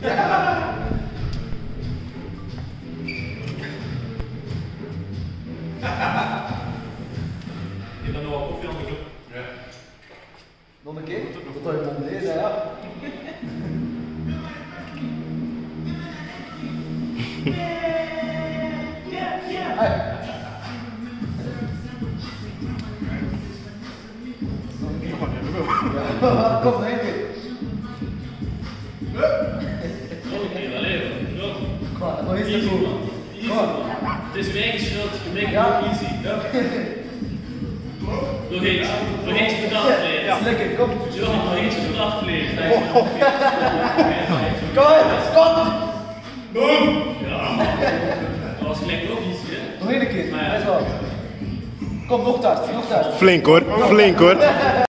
Je dan nog wel koffie aan de groep? Ja. Nog een keer? Dat je mond lezen, ja. Kom, nog een keer. Nog een keer, alleen. Kom, nog eens Easy, ervoor. man. Easy, Kom. man. Het is mijn eigen schuld, je maakt het Ja. ook easy. Ja. Nog eentje voor de aflevering. Ja. Lekker, kom. Johan, nog eentje voor de aflevering. Kom! Boom! Ja. Dat was gelijk ook easy, hè? Nog een keer, Maar ja. best wel. Kom, nog taart, nog taart. Flink hoor, flink hoor.